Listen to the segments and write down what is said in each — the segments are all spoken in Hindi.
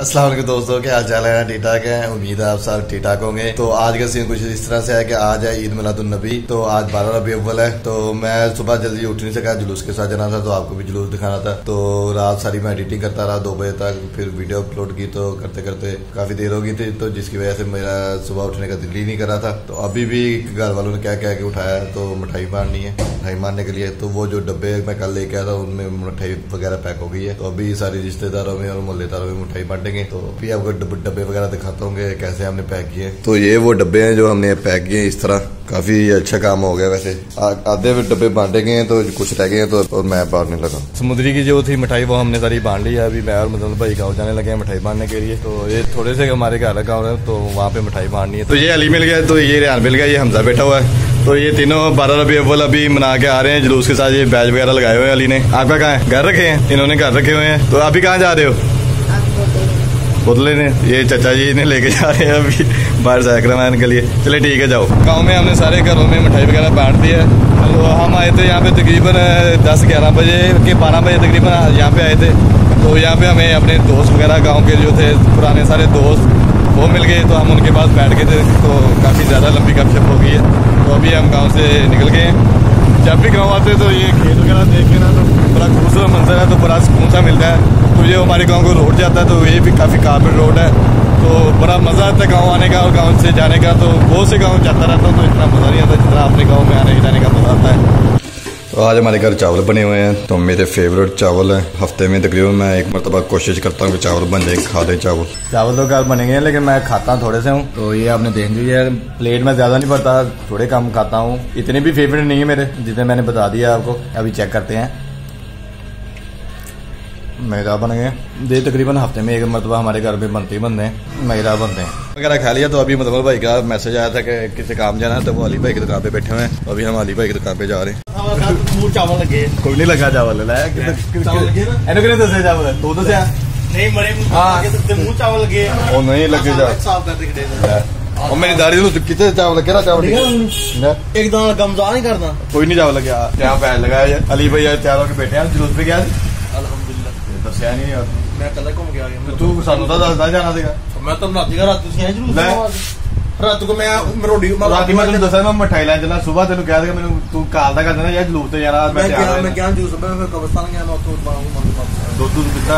अस्सलाम वालेकुम दोस्तों, क्या हाल चाल है? ठीक ठाक है, उम्मीद है आप सब ठीक ठाक होंगे। तो आज का सीन कुछ इस तरह से है कि आज है ईद मिलादुन नबी। तो आज 12 रबी अव्वल है। तो मैं सुबह जल्दी उठ नहीं सका, जुलूस के साथ जाना था, तो आपको भी जुलूस दिखाना था। तो रात सारी मैं एडिटिंग करता रहा 2 बजे तक, फिर वीडियो अपलोड की। तो करते करते काफी देर हो गई थी, तो जिसकी वजह से मेरा सुबह उठने का दिल ही नहीं कर रहा था। तो अभी भी घर वालों ने क्या कह के उठाया, तो मिठाई मारनी है। मिठाई मारने के लिए तो वो जो डब्बे मैं कल लेके आया था उनमें मिठाई वगैरह पैक हो गई है। तो अभी सारे रिश्तेदारों में और मोहल्लेदारों में मिठाई बांटेंगे। तो अभी आपको डब्बे वगैरह दिखाता हूँ कैसे हमने पैक किए। तो ये वो डब्बे हैं जो हमने पैक किए इस तरह। काफी अच्छा काम हो गया। वैसे आधे डब्बे बांटे गए हैं, तो कुछ रह गए हैं, तो और मैं बांटने लगा। समुद्री की जो थी मिठाई वो हमने सारी बांट ली है। अभी मैं और मतलब भाई गाँव जाने लगे हैं मिठाई बांटने के लिए। तो ये थोड़े से हमारे घर गाँव है, तो वहाँ पे मिठाई बांटनी है। तो ये अली मिल गया, तो ये रेहान मिल गया, ये हमजा बैठा हुआ है। तो ये तीनों 12 रबी अव्वल अभी मना के आ रहे हैं जुलूस के साथ। ये बैज वगैरह लगाए हुए हैं अली ने। आपका कहाँ है? घर रखे हैं इन्होंने, घर रखे हुए हैं। तो अभी कहाँ जा रहे हो? बोतले ने ये चाचा जी ने लेके जा रहे हैं अभी बाहर साइकिल के लिए। चले ठीक है, जाओ। गांव में हमने सारे घरों में मिठाई वगैरह बांट दी है। तो हम आए थे यहाँ पे तकरीबन 10-11 बजे के 12 बजे तकरीबन यहाँ पे आए थे। तो यहाँ पे हमें अपने दोस्त वगैरह गाँव के जो थे पुराने सारे दोस्त वो मिल गए। तो हम उनके पास बैठ गए थे। तो काफ़ी ज़्यादा लंबी गपशप हो गई है। तो अभी हम गाँव से निकल गए हैं। जब भी गाँव आते तो ये खेत वगैरह देख के ना तो बड़ा खूबसूरत मंजर है, तो बड़ा सुकून सा मिलता है। तो ये हमारे गांव को रोड जाता है, तो ये भी काफ़ी कारपेट रोड है। तो बड़ा मज़ा आता है गांव आने का और गांव से जाने का। तो बहुत से गांव जाता रहता हूँ, तो इतना मज़ा नहीं आता जितना अपने गांव में आने जाने का मज़ा आता है। तो आज हमारे घर चावल बने हुए हैं। तो मेरे फेवरेट चावल हैं। हफ्ते में तकरीबन मैं एक मरतबा कोशिश करता हूँ कि चावल बन जाए, खा दे चावल। चावल तो घर बनेंगे, लेकिन मैं खाता थोड़े से हूँ। तो ये आपने देख लिया, प्लेट में ज़्यादा नहीं पड़ता, थोड़े कम खाता हूँ। इतने भी फेवरेट नहीं है मेरे, जितने मैंने बता दिया आपको। अभी चेक करते हैं। मैदा बन गए ये तकरीबन हफ्ते में एक मरतबा हमारे घर में बनते हैं, मैदा बनते हैं वगैरह खा लिया। तो अभी मतलब भाई का मैसेज आया था कि किसी काम जाना है, तो वो अली भाई की दुकान पे बैठे हुए हैं। तो अभी हम अली भाई की दुकान पे जा रहे हैं। चावल लगे कोई नहीं लगा, चावल चावल तो चावल लगे नहीं लगे और मेरी दाढ़ी कितने चावल केड़ा चावल एकदम कमजोर नहीं करना। कोई नहीं चावल लगे क्या पैर लगाया अली भाई तैयार होकर बैठे हैं। जुलूस पे गया दसिया नहीं यार, मैं कल घूम गया। तू सानू तो दसदा जाना सीगा। मैं तो राती का रात रात को मैं रोटी राती मैं दसा मैं मिठाई लैन चला। सुबह तेन कह देगा मैं तू काल दा कर देना यार जुलूस ते जाना। मैं क्या जूस मैं फिर कब्रिस्तान गया मैं उत्थों दूध दूध पीता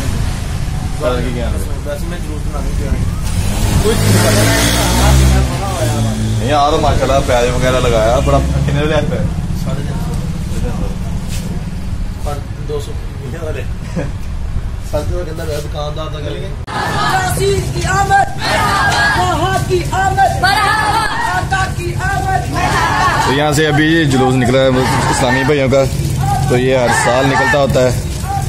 वैसे मैं जरूर बना नहीं यार। माशाल्लाह प्याज वगैरह लगाया बड़ा। कितने लिया पे? 250 वाले दुकानदार तो यहाँ से अभी जुलूस निकला है इस्लामी भाइयों का। तो ये हर साल निकलता होता है।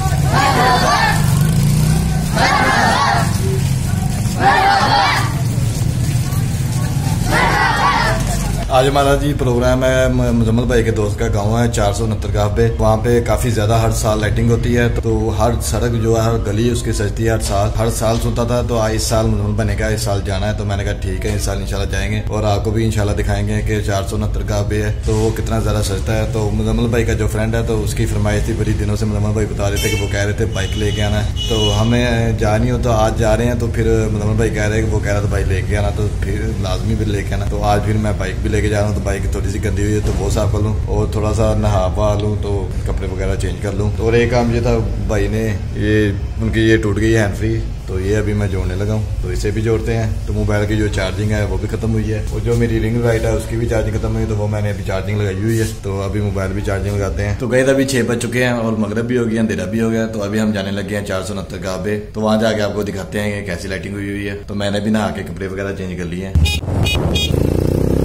आज हमारा जी प्रोग्राम है मुजम्मल भाई के दोस्त का गांव है 469 गांव पे। वहाँ पे काफी ज्यादा हर साल लाइटिंग होती है। तो हर सड़क जो है हर गली उसकी सजती है हर साल सुनता था। तो इस साल मुजम्मल भाई ने कहा इस साल जाना है। तो मैंने कहा ठीक है, इस साल इंशाल्लाह जाएंगे और आपको भी इंशाल्लाह दिखाएंगे कि 469 गांव पे है तो वो कितना ज्यादा सजता है। तो मुजम्मल भाई का जो फ्रेंड है तो उसकी फरमाइश थी बड़ी दिनों से। मुजम्मल भाई बता रहे थे कि वो कह रहे थे बाइक लेके आना है। तो हमें जा नहीं हो, तो आज जा रहे हैं। तो फिर मुजम्मल भाई कह रहे हैं कि वो कह रहा था बाइक लेके आना, तो फिर लाजमी भी लेके आना। तो आज फिर मैं बाइक भी लेके जा रहा हूँ। तो बाइक थोड़ी सी गंदी हुई है तो वो साफ कर लूँ और थोड़ा सा नहा पा लूँ, तो कपड़े वगैरह चेंज कर लूँ। तो और एक काम ये था भाई ने ये उनकी ये टूट गई है हैंड फ्री। तो ये अभी मैं जोड़ने लगा हूँ, तो इसे भी जोड़ते हैं। तो मोबाइल की जो चार्जिंग है वो भी खत्म हुई है और जो मेरी रिंग लाइट है उसकी भी चार्जिंग खत्म हुई है। तो वो मैंने अभी चार्जिंग लगाई हुई है। तो अभी मोबाइल भी चार्जिंग लगाते हैं। तो गए अभी 6 बज चुके हैं और मगरब भी हो गया, अंधेरा भी हो गया। तो अभी हम जाने लगे हैं 469 गांव पे। तो वहाँ जाके आपको दिखाते हैं कैसी लाइटिंग हुई है। तो मैंने भी नहा के कपड़े वगैरह चेंज कर लिए हैं।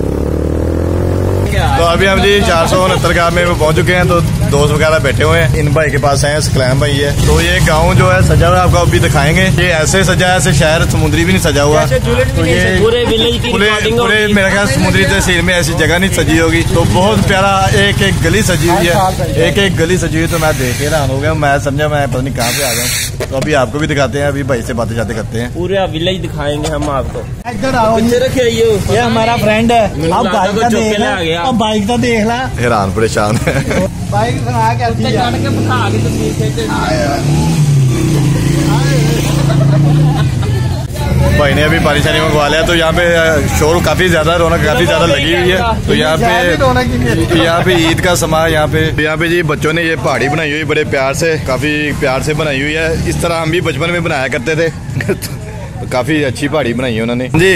तो अभी हम जी 469 गांव में पहुंच चुके हैं। तो दोस्त वगैरह बैठे हुए हैं। इन भाई के पास हैं, सकलैम भाई है। तो ये गांव जो है सजा हुआ है, आपको अभी दिखाएंगे। ये ऐसे सजा है, ऐसे शहर समुद्री भी नहीं सजा हुआ। तो ये पूरे मेरा ख्याल समुद्री तहसील में ऐसी जगह नहीं सजी होगी। तो बहुत प्यारा एक एक गली सजी हुई है, एक एक गली सजी हुई। तो मैं देख के हैरान हो गया, मैं समझा मैं पता नहीं कहाँ पे आ गया। तो अभी आपको भी दिखाते हैं। अभी भाई से बातें जाते करते हैं। पूरा विलेज दिखाएंगे हम आपको। इधर आओ, ये हमारा फ्रेंड है। अब बाइक का देख ला, अब बाइक का देख ला। हैरान परेशान है। बाइक के बिठा के भाई ने अभी पानी मंगवा लिया। तो यहाँ पे शोर काफी ज्यादा, रौनक काफी ज्यादा लगी हुई है। तो यहाँ पे ईद का समय, यहाँ पे जी बच्चों ने ये पहाड़ी बनाई हुई बड़े प्यार से, काफी प्यार से बनाई हुई है। इस तरह हम भी बचपन में बनाया करते थे। तो काफी अच्छी पहाड़ी बनाई है उन्होंने जी।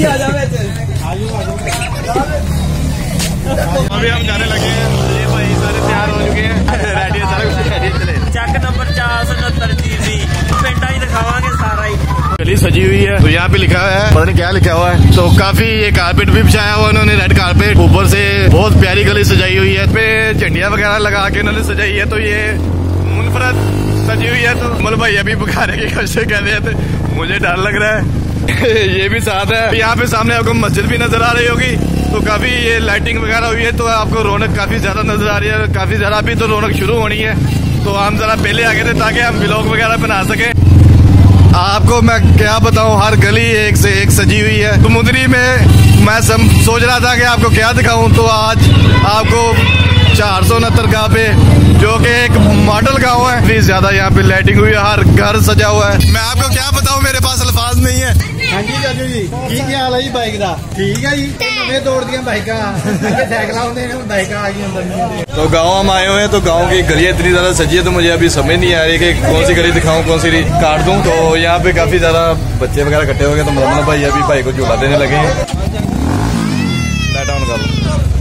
अभी हम जाने लगे हैं। ये भाई सारे तैयार हो चुके हैं, रेडी है सारा कुछ। चक नंबर 469 जी पिंडा ही दिखावांगे सारा ही। गली सजी हुई है। तो यहाँ पे लिखा है, पता नहीं क्या लिखा हुआ है। तो काफी ये कारपेट भी बिछाया हुआ उन्होंने, रेड कारपेट। ऊपर से बहुत प्यारी गली सजाई हुई है। पे झंडियां वगैरह लगा के उन्होंने सजाई है। तो ये मुनफरद सजी हुई है। तो मतलब भाई अभी बुखारे की कोशिश कर रहे थे, मुझे डर लग रहा है। ये भी साथ है। यहाँ पे सामने आपको मस्जिद भी नजर आ रही होगी। तो काफी ये लाइटिंग वगैरह हुई है। तो आपको रौनक काफी ज्यादा नजर आ रही है, काफी ज्यादा। अभी तो रौनक शुरू होनी है। तो हम जरा पहले आ गए थे ताकि हम व्लॉग वगैरह बना सके। आपको मैं क्या बताऊं, हर गली एक से एक सजी हुई है। समुद्री में मैं सोच रहा था कि आपको क्या दिखाऊं। तो आज आपको 469 गांव पे, जो कि एक मॉडल गांव है, इतनी ज्यादा यहाँ पे लाइटिंग हुई है, हर घर सजा हुआ है। मैं आपको क्या बताऊं, मेरे पास अल्फाज नहीं है। हाँ जी चाचू जी, की हाल है जी बाइक का? ठीक है जी, नवे दौड़ दिया बाइक साइकिल आते हैं, बाइक आ गई अंदर। तो गाँव हम आए हुए हैं। तो गाँव की गलियां इतनी ज्यादा सजी है, तो मुझे अभी समझ नहीं आ रही कि कौन सी गली दिखाऊं, कौन सी काट दूं। तो यहाँ पे काफी ज्यादा बच्चे वगैरह इकट्ठे हो गए। तो मोहम्मद भाई अभी भाई को झूला देने लगे हैं। लाइट ऑन कर लो।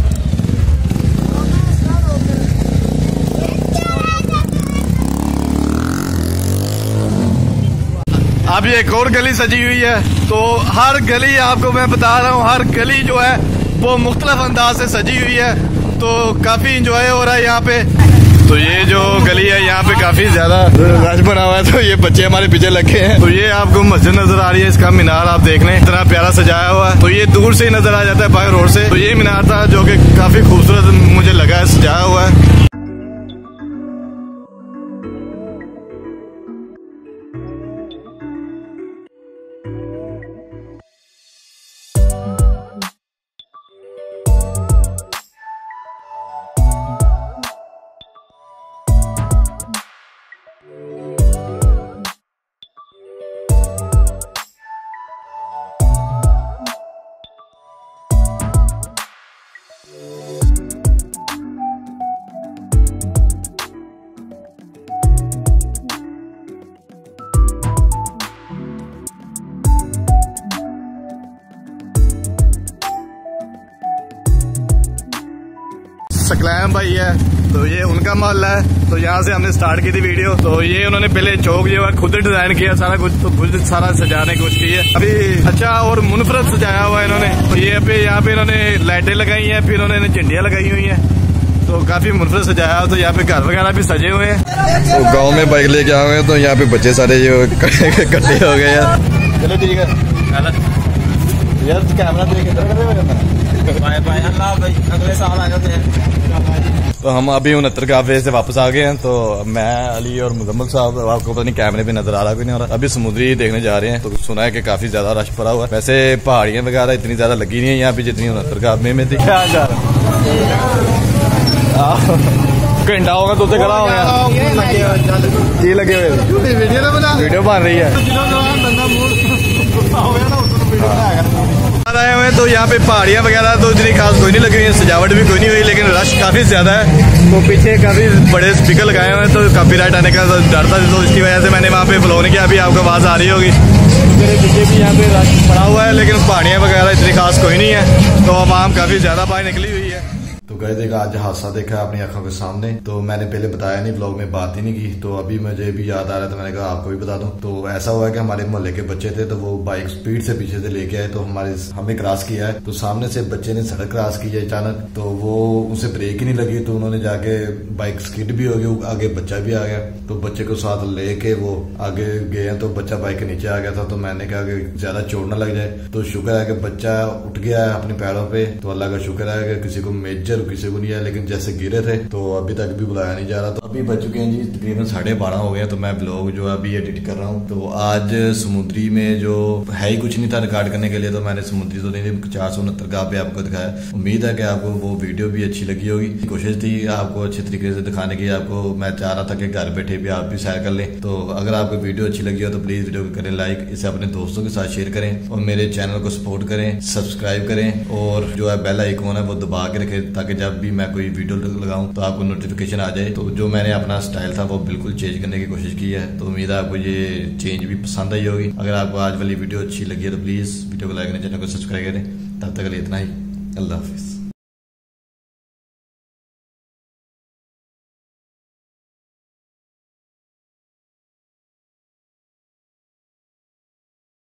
अब ये एक और गली सजी हुई है। तो हर गली, आपको मैं बता रहा हूँ, हर गली जो है वो मुख्तलिफ अंदाज से सजी हुई है। तो काफी इंजॉय हो रहा है यहाँ पे। तो ये जो गली है, यहाँ पे काफी ज्यादा रश बना हुआ है। तो ये बच्चे हमारे पीछे लगे हैं। तो ये आपको मस्जिद नजर आ रही है, इसका मीनार आप देख लें, इतना प्यारा सजाया हुआ है। तो ये दूर से ही नजर आ जाता है बाहर रोड से। तो ये मीनार था जो कि काफी खूबसूरत मुझे लगा है, सजाया हुआ है। सकलैम भाई है, तो ये उनका मोहल्ला है। तो यहाँ से हमने स्टार्ट की थी वीडियो। तो ये उन्होंने पहले चौक जो है खुद डिजाइन किया सारा कुछ, तो खुद सारा सजाने की कोशिश की है। अभी अच्छा और मुनफरद सजाया हुआ है इन्होंने। तो ये पे यहाँ पे इन्होंने लाइटें लगाई हैं, फिर उन्होंने झंडियां लगाई हुई हैं। तो काफी मुनफरद सजाया। तो यहाँ पे घर वगैरह भी सजे हुए हैं। तो गाँव में बाइक लेके आए हुए हैं। तो यहाँ पे बच्चे सारे जो इकट्ठे हो गए हैं। चलो ठीक है यार, कैमरा बाय बाय, अल्लाह भाई, अगले साल आ जाते हैं। तो हम अभी 69 काफे से वापस आ गए हैं। तो मैं, अली और मुजम्मल साहब, आपको पता नहीं कैमरे पे नजर आ रहा कोई नहीं आ रहा, अभी समुद्री देखने जा रहे हैं। तो सुना है कि काफी ज्यादा रश पड़ा हुआ है। वैसे पहाड़ियां वगैरह इतनी ज्यादा लगी नहीं है यहाँ पे जितनी 69 काफे में थी। घंटा होगा तो खड़ा हो गया, ये लगे हुए वीडियो बन रही है। आए हुए तो यहाँ पे पहाड़ियाँ वगैरह तो इतनी खास कोई नहीं लगी हुई है, सजावट भी कोई नहीं हुई, लेकिन रश काफी ज्यादा है। तो पीछे काफी बड़े स्पीकर लगाए हुए हैं, तो कॉपीराइट आने का डर था। तो इसकी वजह से मैंने वहाँ पे ब्लॉग नहीं किया। अभी आपको आवाज आ रही होगी। मेरे पीछे भी यहाँ पे रश पड़ा हुआ है, लेकिन पहाड़ियाँ वगैरह इतनी खास कोई नहीं है। तो आवाम काफी ज्यादा बाहर निकली हुई है। तो गए देखा आज हादसा देखा अपनी आंखों के सामने। तो मैंने पहले बताया नहीं, ब्लॉग में बात ही नहीं की। तो अभी मुझे भी याद आ रहा था, मैंने कहा आपको भी बता दूं। तो ऐसा हुआ है कि हमारे मोहल्ले के बच्चे थे, तो वो बाइक स्पीड से पीछे से लेके आए। तो हमें क्रॉस किया है। तो सामने से बच्चे ने सड़क क्रॉस की है अचानक। तो वो उसे ब्रेक ही नहीं लगी। तो उन्होंने जाके बाइक स्किड भी हो गई, आगे बच्चा भी आ गया। तो बच्चे को साथ लेके वो आगे गए। तो बच्चा बाइक के नीचे आ गया था। तो मैंने कहा कि ज्यादा चोट ना लग जाए। तो शुक्र है कि बच्चा उठ गया है अपने पैरों पे। तो अल्लाह का शुक्र है कि किसी को मेजर रुकी से नहीं है, लेकिन जैसे गिरे थे तो अभी तक भी बुलाया नहीं जा रहा। तो अभी बज चुके हैं जी तकरीबन 12:30 हो गए। तो मैं ब्लॉग जो है अभी एडिट कर रहा हूँ। तो आज समुद्री में जो है ही कुछ नहीं था रिकॉर्ड करने के लिए, तो मैंने समुद्री तो नहीं 469 का पे आपको दिखाया। उम्मीद है कि आपको वो वीडियो भी अच्छी लगी होगी। कोशिश थी आपको अच्छे तरीके से दिखाने की। आपको मैं चाह रहा था कि घर बैठे भी आप भी सैर कर लें। तो अगर आपको वीडियो अच्छी लगी हो तो प्लीज वीडियो को करें लाइक, इसे अपने दोस्तों के साथ शेयर करें और मेरे चैनल को सपोर्ट करें, सब्सक्राइब करें और जो है बेल आइकॉन है वो दबा के रखें ताकि जब भी मैं कोई वीडियो लगाऊं तो आपको नोटिफिकेशन आ जाए। तो जो मैंने अपना स्टाइल था वो बिल्कुल चेंज करने की कोशिश की है। तो उम्मीद है आपको ये चेंज भी पसंद आई होगी। अगर आपको आज वाली वीडियो अच्छी लगी है तो प्लीज वीडियो को लाइक करें, चैनल को सब्सक्राइब करें। तब तक के लिए इतना ही, अल्लाह हाफिज।